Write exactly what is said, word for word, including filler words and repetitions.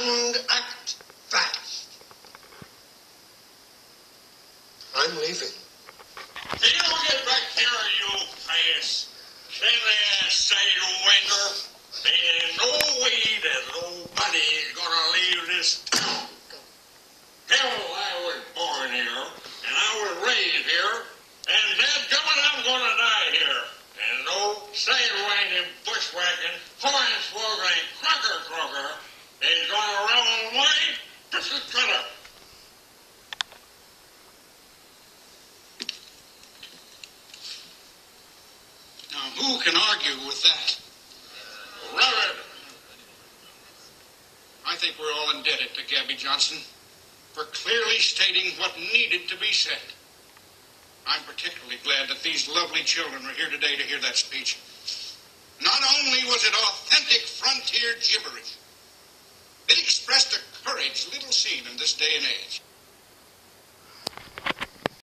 and act fast. I'm leaving. You get back here, you face. Silly sidewinder. There ain't no way that nobody's gonna leave this town. Hell, I was born here, and I was raised here, and dadgummit, I'm gonna die here. And no sidewinding, bushwhacking, hornswoggling, cracker crocker is gonna ruin my biscuit cutter. Now, who can argue with that? Reverend. I think we're all indebted to Gabby Johnson for clearly stating what needed to be said. I'm particularly glad that these lovely children are here today to hear that speech. Not only was it authentic Fronteir gibberish, it expressed a courage little seen in this day and age.